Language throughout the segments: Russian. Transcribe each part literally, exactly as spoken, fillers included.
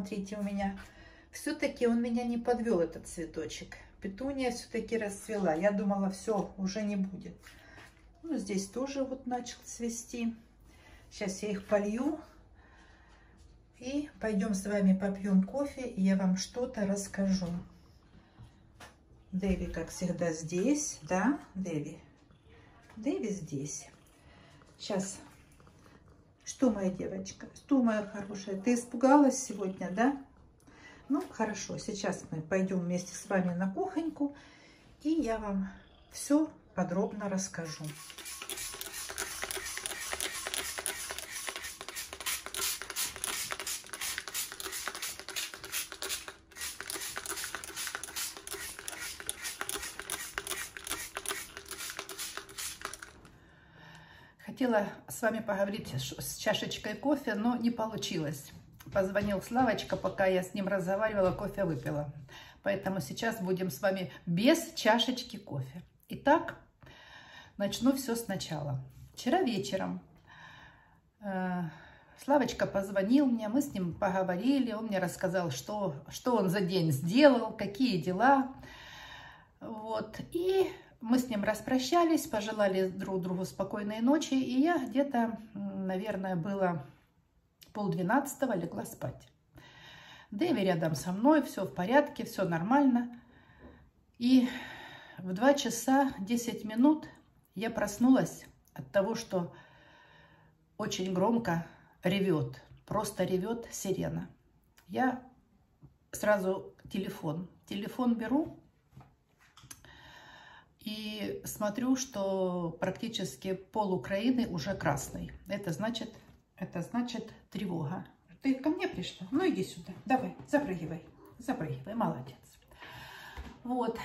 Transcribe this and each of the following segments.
смотрите, у меня все-таки он меня не подвел, этот цветочек. Петуния все-таки расцвела. Я думала, все, уже не будет. Ну, здесь тоже вот начал цвести. Сейчас я их полью. И пойдем с вами попьем кофе, и я вам что-то расскажу. Дэви, как всегда, здесь, да, Дэви? Дэви здесь. Сейчас. Что, моя девочка? Что, моя хорошая? Ты испугалась сегодня, да? Ну, хорошо. Сейчас мы пойдем вместе с вами на кухоньку, и я вам все подробно расскажу. Хотела с вами поговорить с чашечкой кофе, но не получилось. Позвонил Славочка, пока я с ним разговаривала, кофе выпила. Поэтому сейчас будем с вами без чашечки кофе. Итак, начну все сначала. Вчера вечером э, Славочка позвонил мне, мы с ним поговорили, он мне рассказал, что, что он за день сделал, какие дела. Вот, и... Мы с ним распрощались, пожелали друг другу спокойной ночи, и я где-то, наверное, было полдвенадцатого легла спать. Дэви рядом со мной, все в порядке, все нормально. И в два часа десять минут я проснулась от того, что очень громко ревет, просто ревет сирена. Я сразу телефон, телефон беру. И смотрю, что практически пол Украины уже красный. Это значит, это значит тревога. Ты ко мне пришла? Ну иди сюда. Давай, запрыгивай. Запрыгивай, молодец. Вот.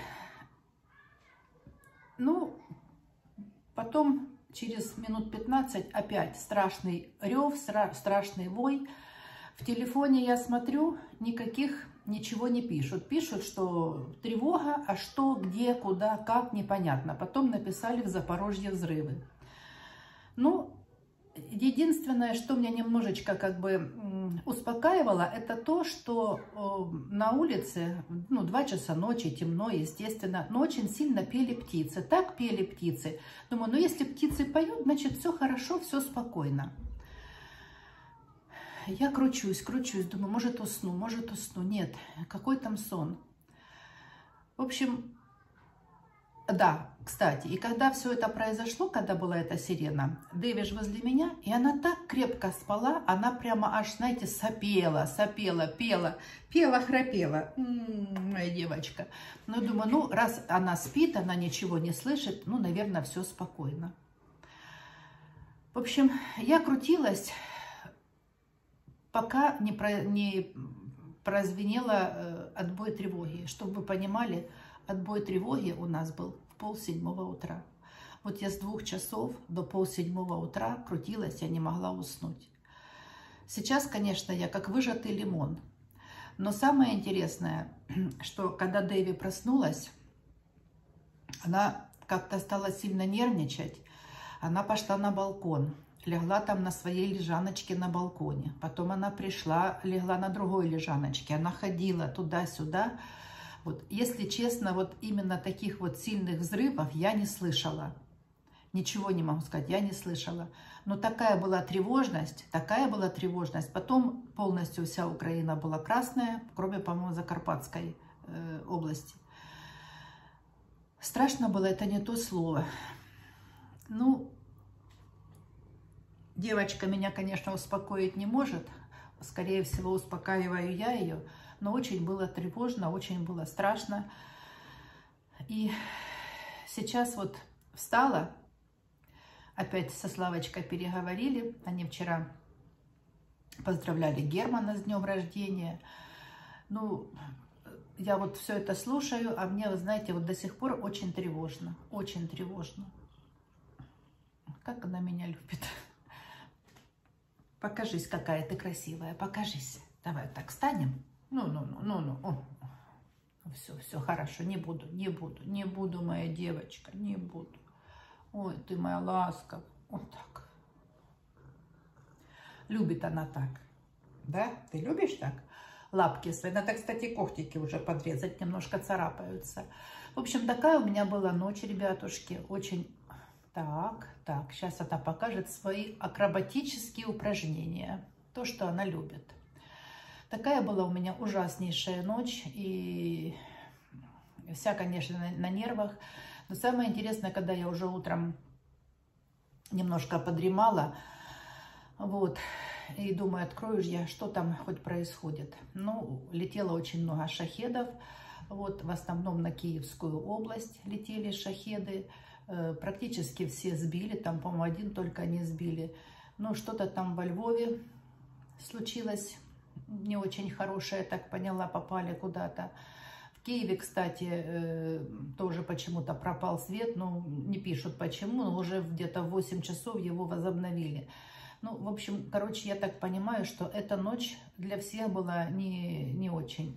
Ну, потом через минут пятнадцать опять страшный рев, страшный вой. В телефоне я смотрю, никаких... Ничего не пишут. Пишут, что тревога, а что, где, куда, как, непонятно. Потом написали в Запорожье взрывы. Ну, единственное, что меня немножечко как бы успокаивало, это то, что на улице, ну, два часа ночи, темно, естественно, но очень сильно пели птицы. Так пели птицы. Думаю, ну, если птицы поют, значит, все хорошо, все спокойно. Я кручусь, кручусь, думаю, может усну, может усну. Нет, какой там сон. В общем, да, кстати, и когда все это произошло, когда была эта сирена, Дэви ж возле меня, и она так крепко спала, она прямо аж, знаете, сопела, сопела, пела, пела, храпела. М-м, моя девочка. Ну, думаю, ну, раз она спит, она ничего не слышит, ну, наверное, все спокойно. В общем, я крутилась, пока не, про, не прозвенело э, отбой тревоги. Чтобы вы понимали, отбой тревоги у нас был в полседьмого утра. Вот я с двух часов до полседьмого утра крутилась, я не могла уснуть. Сейчас, конечно, я как выжатый лимон. Но самое интересное, что когда Дэви проснулась, она как-то стала сильно нервничать. Она пошла на балкон. Легла там на своей лежаночке на балконе. Потом она пришла, легла на другой лежаночке. Она ходила туда-сюда. Вот, если честно, вот именно таких вот сильных взрывов я не слышала. Ничего не могу сказать, я не слышала. Но такая была тревожность, такая была тревожность. Потом полностью вся Украина была красная, кроме, по-моему, Закарпатской э, области. Страшно было, это не то слово. Ну... Девочка меня, конечно, успокоить не может. Скорее всего, успокаиваю я ее. Но очень было тревожно, очень было страшно. И сейчас вот встала. Опять со Славочкой переговорили. Они вчера поздравляли Германа с днем рождения. Ну, я вот все это слушаю, а мне, вы знаете, вот до сих пор очень тревожно. Очень тревожно. Как она меня любит. Покажись, какая ты красивая, покажись. Давай так встанем. Ну, ну, ну, ну, ну. Все, все, хорошо, не буду, не буду, не буду, моя девочка, не буду. Ой, ты моя ласка. Вот так. Любит она так. Да? Ты любишь так? лапки свои. Надо, кстати, когтики уже подрезать, немножко царапаются. В общем, такая у меня была ночь, ребятушки. Очень... Так, так, сейчас она покажет свои акробатические упражнения. То, что она любит. Такая была у меня ужаснейшая ночь. И вся, конечно, на, на нервах. Но самое интересное, когда я уже утром немножко подремала, вот, и думаю, открою же я, что там хоть происходит. Ну, летело очень много шахедов, вот, в основном на Киевскую область летели шахеды, э, практически все сбили, там, по-моему, один только не сбили. Но что-то там во Львове случилось не очень хорошее, я так поняла, попали куда-то. В Киеве, кстати, э, тоже почему-то пропал свет, ну, не пишут почему, но уже где-то в восемь часов его возобновили. Ну, в общем, короче, я так понимаю, что эта ночь для всех была не, не очень.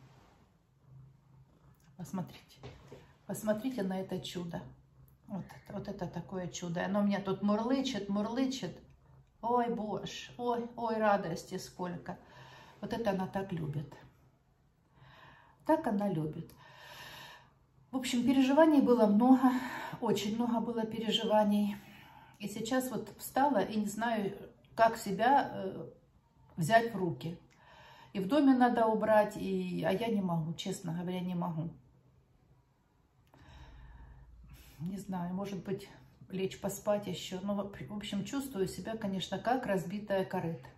Посмотрите, посмотрите на это чудо. Вот, вот это такое чудо. Оно меня тут мурлычет, мурлычет. Ой, боже, ой, ой, радости сколько. Вот это она так любит. Так она любит. В общем, переживаний было много, очень много было переживаний. И сейчас вот встала и не знаю, как себя э, взять в руки. И в доме надо убрать, и... а я не могу, честно говоря, не могу. Не знаю, может быть, лечь поспать еще. Но, в общем, чувствую себя, конечно, как разбитая корыта.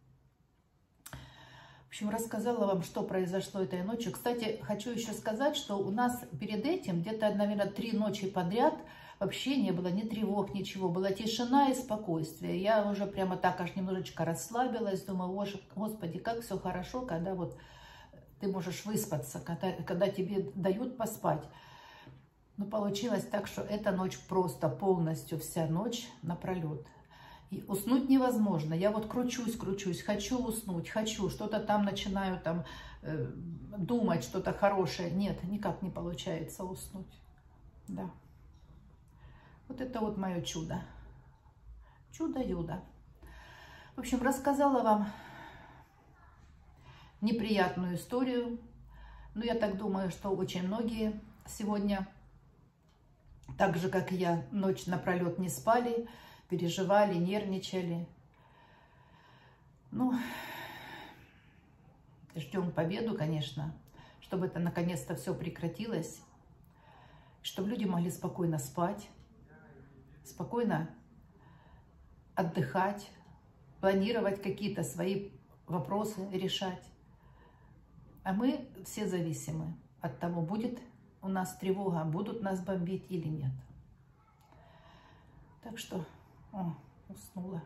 В общем, рассказала вам, что произошло этой ночью. Кстати, хочу еще сказать, что у нас перед этим, где-то, наверное, три ночи подряд вообще не было ни тревог, ничего. Была тишина и спокойствие. Я уже прямо так аж немножечко расслабилась. Думаю, Господи, как все хорошо, когда вот ты можешь выспаться, когда, когда тебе дают поспать. Но получилось так, что эта ночь просто полностью вся ночь напролет. И уснуть невозможно. Я вот кручусь, кручусь, хочу уснуть, хочу, что-то там начинаю там э, думать, что-то хорошее. Нет, никак не получается уснуть. Да. Вот это вот мое чудо. Чудо-юдо. В общем, рассказала вам неприятную историю. Но я так думаю, что очень многие сегодня, так же, как и я, ночь напролет не спали, переживали, нервничали. Ну, ждем победу, конечно, чтобы это наконец-то все прекратилось, чтобы люди могли спокойно спать, спокойно отдыхать, планировать какие-то свои вопросы, решать. А мы все зависимы от того, будет у нас тревога, будут нас бомбить или нет. Так что... О, уснула.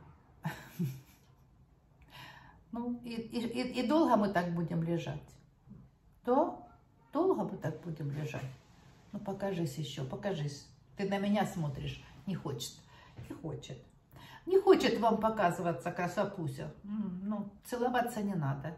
Ну, и, и, и долго мы так будем лежать? Да? Долго мы так будем лежать? Ну, покажись еще, покажись. Ты на меня смотришь. Не хочет. Не хочет. Не хочет вам показываться, красопуся. Ну, целоваться не надо.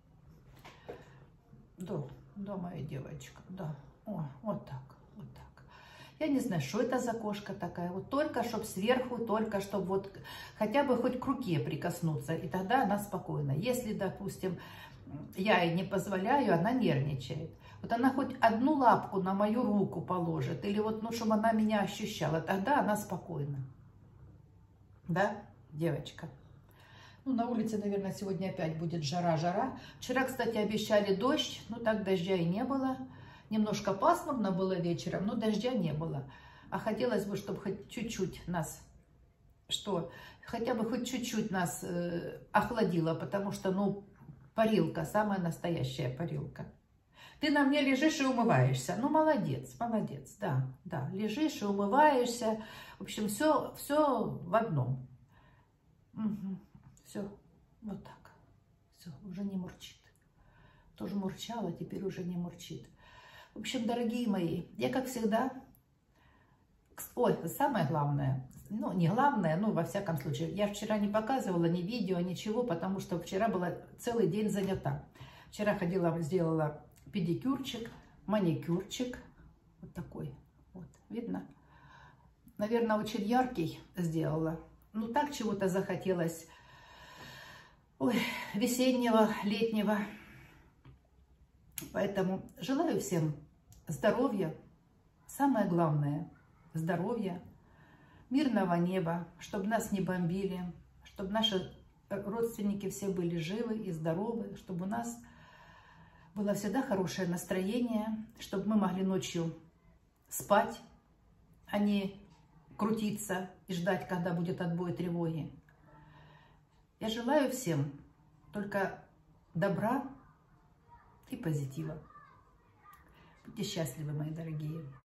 Да, да, моя девочка, да. О, вот так, вот так. Я не знаю, что это за кошка такая. Вот только, чтобы сверху, только, чтобы вот хотя бы хоть к руке прикоснуться. И тогда она спокойна. Если, допустим, я ей не позволяю, она нервничает. Вот она хоть одну лапку на мою руку положит. Или вот, ну, чтобы она меня ощущала. Тогда она спокойна. Да, девочка? Ну, на улице, наверное, сегодня опять будет жара-жара. Вчера, кстати, обещали дождь. Ну, так дождя и не было. Немножко пасмурно было вечером, но дождя не было. А хотелось бы, чтобы хоть чуть-чуть нас, что, хотя бы хоть чуть-чуть нас э, охладило, потому что, ну, парилка, самая настоящая парилка. Ты на мне лежишь и умываешься. Ну, молодец, молодец, да, да, лежишь и умываешься. В общем, все, все в одном. Угу. Все, вот так. Все, уже не мурчит. Тоже мурчала, теперь уже не мурчит. В общем, дорогие мои, я, как всегда, ой, самое главное, ну, не главное, ну, во всяком случае, я вчера не показывала ни видео, ничего, потому что вчера была целый день занята. Вчера ходила, сделала педикюрчик, маникюрчик, вот такой, вот, видно? Наверное, очень яркий сделала. Ну, так чего-то захотелось, ой, весеннего, летнего. Поэтому желаю всем здоровья, самое главное – здоровья, мирного неба, чтобы нас не бомбили, чтобы наши родственники все были живы и здоровы, чтобы у нас было всегда хорошее настроение, чтобы мы могли ночью спать, а не крутиться и ждать, когда будет отбой тревоги. Я желаю всем только добра и позитива. Будьте счастливы, мои дорогие.